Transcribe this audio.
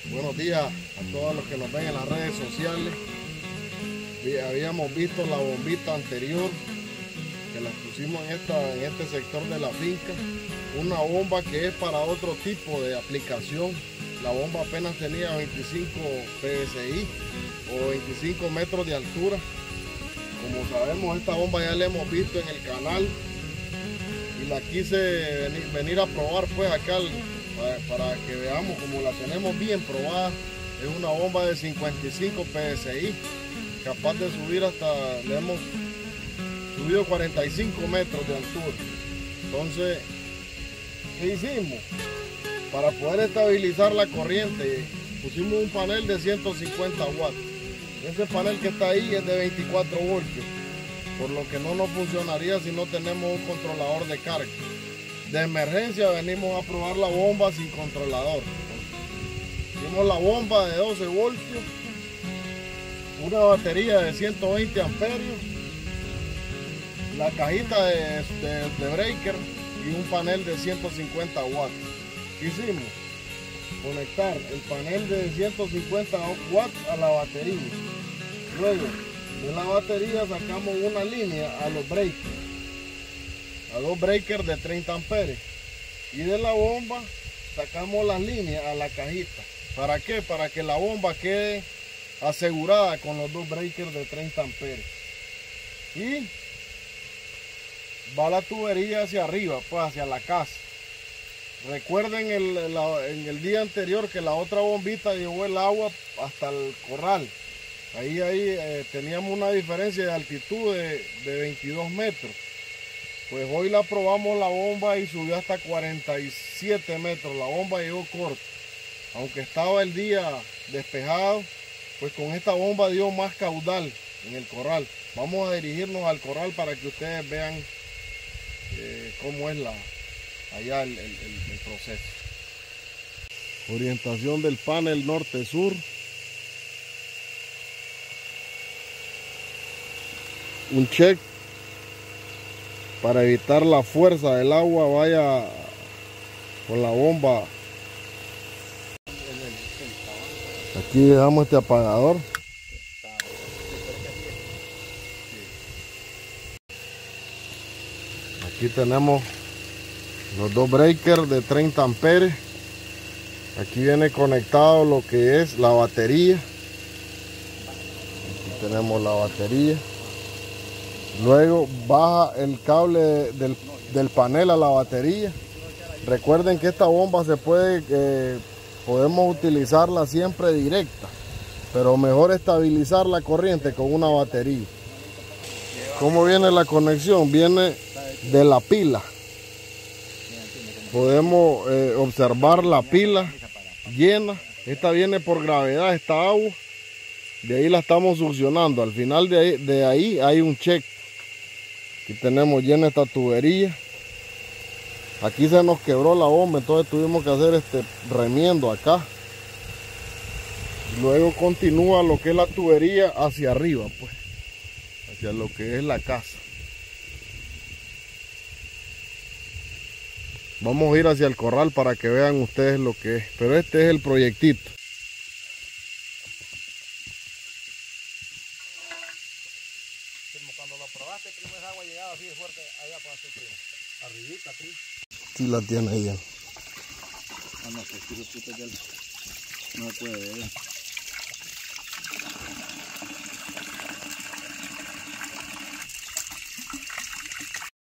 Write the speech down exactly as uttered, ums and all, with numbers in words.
Buenos días a todos los que nos ven en las redes sociales. Habíamos visto la bombita anterior que la pusimos en, esta, en este sector de la finca. Una bomba que es para otro tipo de aplicación. La bomba apenas tenía veinticinco P S I o veinticinco metros de altura. Como sabemos, esta bomba ya la hemos visto en el canal y la quise venir, venir a probar pues acá para, para que veamos como la tenemos bien probada. Es una bomba de cincuenta y cinco P S I, capaz de subir hasta, le hemos subido cuarenta y cinco metros de altura. Entonces, ¿qué hicimos? Para poder estabilizar la corriente, pusimos un panel de ciento cincuenta watts. Ese panel que está ahí es de veinticuatro voltios, por lo que no nos funcionaría si no tenemos un controlador de carga. De emergencia venimos a probar la bomba sin controlador. Hicimos la bomba de doce voltios, una batería de ciento veinte amperios, la cajita de, de, de breaker y un panel de ciento cincuenta watts. ¿Qué hicimos? Conectar el panel de ciento cincuenta watts a la batería. Luego de la batería sacamos una línea a los breakers, a dos breakers de treinta amperios, y de la bomba sacamos las líneas a la cajita. ¿Para qué? Para que la bomba quede asegurada con los dos breakers de treinta amperios. Y va la tubería hacia arriba, pues hacia la casa. Recuerden el, la, en el día anterior que la otra bombita llevó el agua hasta el corral. Ahí, ahí eh, teníamos una diferencia de altitud de, de veintidós metros. Pues hoy la probamos la bomba y subió hasta cuarenta y siete metros. La bomba llegó corta. Aunque estaba el día despejado, pues con esta bomba dio más caudal en el corral. Vamos a dirigirnos al corral para que ustedes vean eh, cómo es la... allá el, el, el, el proceso. Orientación del panel norte-sur. Un check para evitar la fuerza del agua vaya con la bomba. Aquí dejamos este apagador. Aquí tenemos los dos breakers de treinta amperios. Aquí viene conectado lo que es la batería. Aquí tenemos la batería. Luego baja el cable del, del panel a la batería. Recuerden que esta bomba se puede, eh, podemos utilizarla siempre directa, pero mejor estabilizar la corriente con una batería. ¿Cómo viene la conexión? Viene de la pila. Podemos eh, observar la pila llena. Esta viene por gravedad, esta agua. De ahí la estamos succionando. Al final de ahí, de ahí hay un check. Aquí tenemos llena esta tubería. Aquí se nos quebró la bomba, entonces tuvimos que hacer este remiendo acá. Luego continúa lo que es la tubería hacia arriba, pues, hacia lo que es la casa. Vamos a ir hacia el corral para que vean ustedes lo que es. Pero este es el proyectito. Cuando lo probaste, primo, esa agua llegaba así de fuerte allá para hacer, primo. Arribita, primo. Sí la tiene ella. Ah, no, pues, no se puede ver.